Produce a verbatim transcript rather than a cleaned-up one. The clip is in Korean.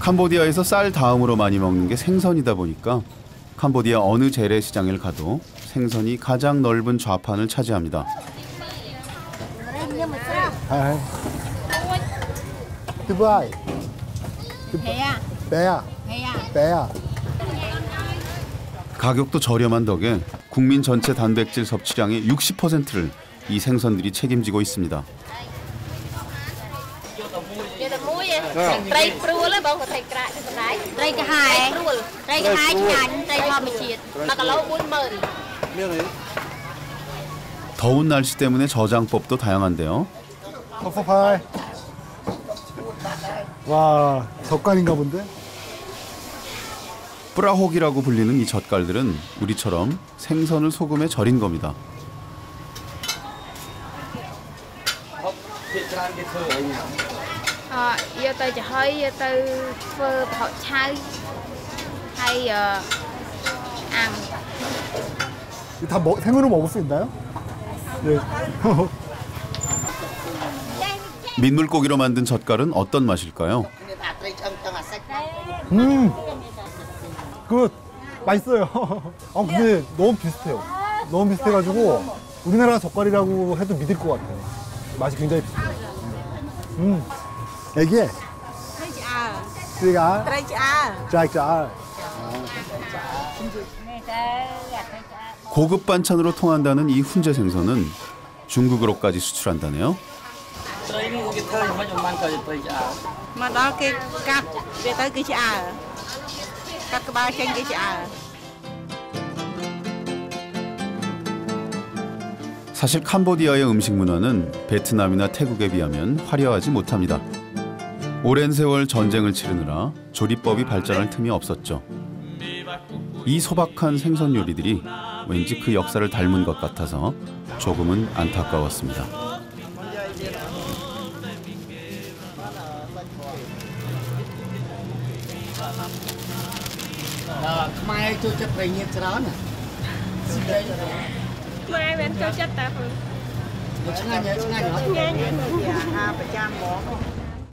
캄보디아에서 쌀 다음으로 많이 먹는 게 생선이다 보니까 캄보디아 어느 재래시장을 가도 생선이 가장 넓은 좌판을 차지합니다. 두바이. 배야. 배야. 가격도 저렴한 덕에 국민 전체 단백질 섭취량의 육십 퍼센트를 이 생선들이 책임지고 있습니다. 더운 날씨 때문에 저장법도 다양한데요. 컵파이. 와, 젓갈인가 본데? 뿌라혹이라고 불리는 이 젓갈들은 우리처럼 생선을 소금에 절인 겁니다. 아, 이거 이제 허이 이거 그 버차이 hay ăn. 다 먹, 생으로 먹을 수 있나요? 네. 민물고기로 만든 젓갈은 어떤 맛일까요? 음, 굿, 맛있어요. 아 근데 너무 비슷해요. 너무 비슷해가지고 우리나라 젓갈이라고 해도 믿을 것 같아요. 맛이 굉장히 비슷해요. 음, 애기에. 그러니까. 짤짤. 고급 반찬으로 통한다는 이 훈제 생선은 중국으로까지 수출한다네요. 사실 캄보디아의 음식 문화는 베트남이나 태국에 비하면 화려하지 못합니다. 오랜 세월 전쟁을 치르느라 조리법이 발전할 틈이 없었죠. 이 소박한 생선 요리들이 왠지 그 역사를 닮은 것 같아서 조금은 안타까웠습니다. ខ្មែរចូលចិត្តត្រីញៀនច្រើនណាខ្មែរមិនចូលចិត្តតែព្រោះឆ្ងាញ់ឆ្ងាញ់ឆ្ងាញ់ឆ្ងាញ់អាហារប្រចាំហ្មង